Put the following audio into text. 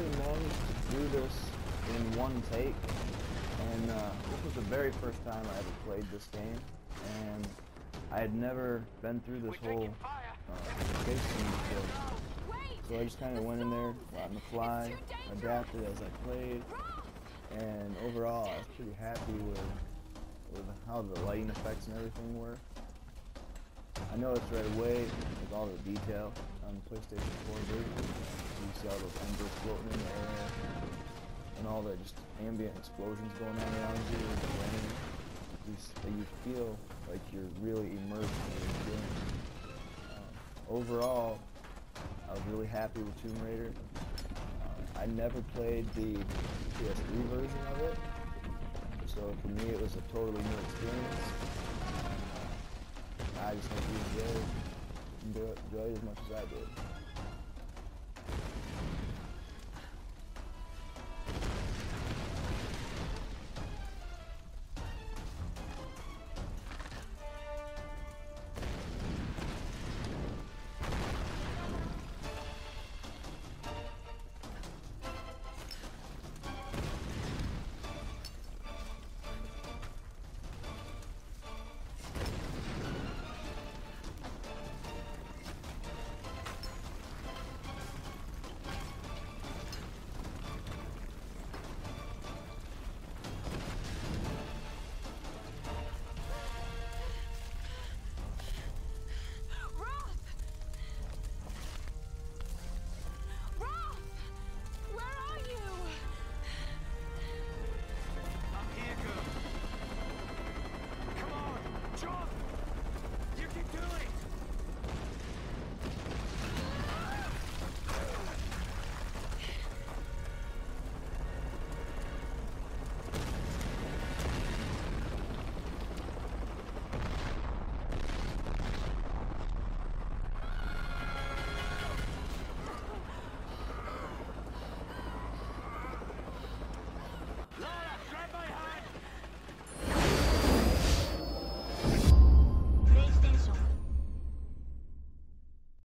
actually managed to do this in one take, and this was the very first time I ever played this game, and I had never been through this whole chase scene before. So I just kind of went in there on the fly, adapted as I played, and overall I was pretty happy with how the lighting effects and everything were. I noticed right away with all the detail on the PlayStation 4 version. You see all those embers floating in the air, and all the just ambient explosions going on around you, and the rain. You feel like you're really immersed in the game. Overall, I was really happy with Tomb Raider. I never played the PS3 version of it, so for me it was a totally new experience. I just hope you enjoy it as much as I did.